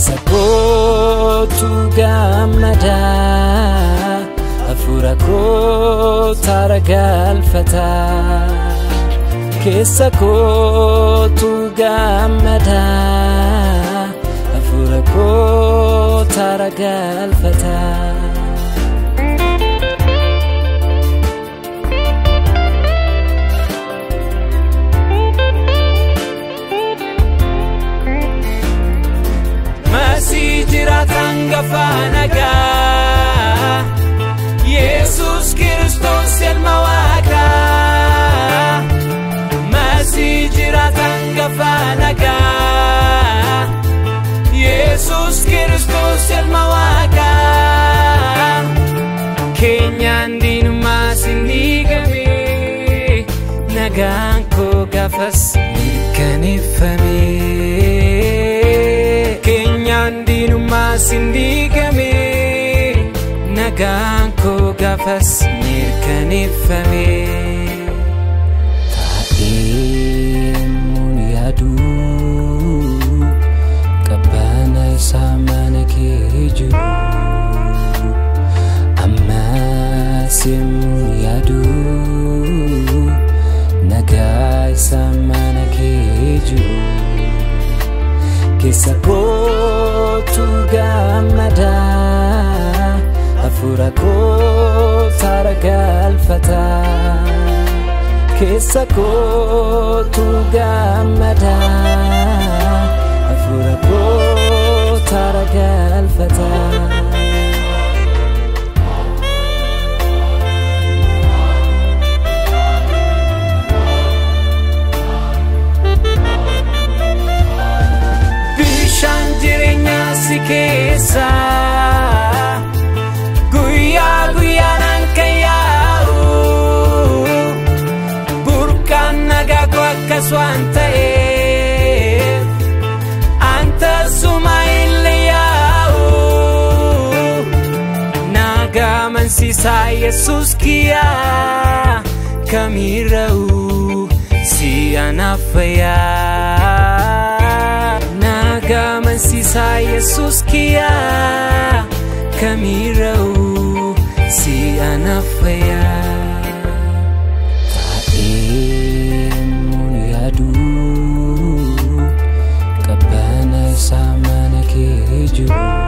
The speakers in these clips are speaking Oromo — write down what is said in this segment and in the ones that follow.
keessa kootu gammada hafuura kootu galfata keessa kootu gammada hafuura kootu galfata Tangafanaga Jesus Kristus ilma Waaqa Masijira tangafanaga Jesus Kristus ilma Waaqa Kenyan dinuma sinigame nagaan ko gafas kanifame Sindigame nagaan ko gafas mirkanifame ta'imun yadu kabana sama nakeju amasimun yadu nagai sama nakeju keessa kootu gammada hafuura kootu galfata keessa kootu gammada hafuura kootu galfata Keessa guyyaa nan kayaa'u burqaan nagaa koo akkas waan ta'eef anta suma illee yaa'u nagaa mansiisaa Yesuus kiyyaa kamirra'u si anaaf fayyaa Sisa Yesus kia kamirau si anafaya ta'imun yadu kabana sama nakeju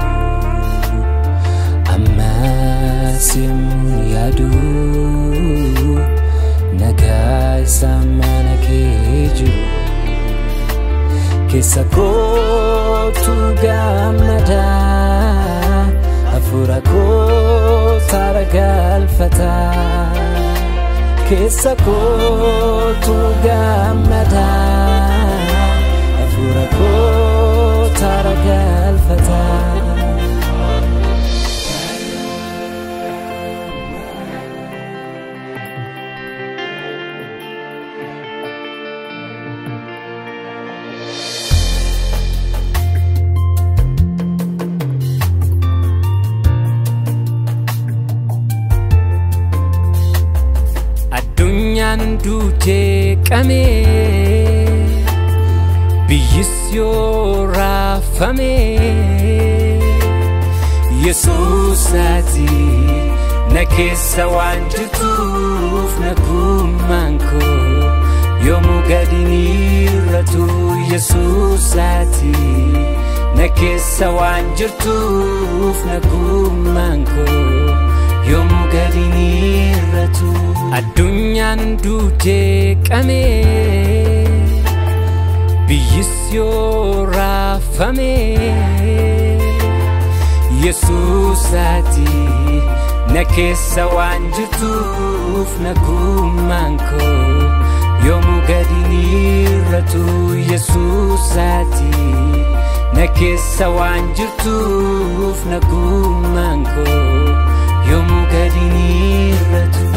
amasimun yadu nagai sama nakeju keessa kootu gammada hafuura kootu galfata keessa kootu gammada hafuura kootu galfata Dute kame biyisyo rafame Yesus ati nakesa wanjutuf nakumanko yomu gadini ratu Yesus ati nakesa wanjutuf nakumanko yomu gadini ratu Adunyan dute kame biyisyo rafame Yesus ati nakesa wanjutuf nakumanko yomu gadini ratu Yesus ati nakesa wanjutuf nakumanko yomu gadini ratu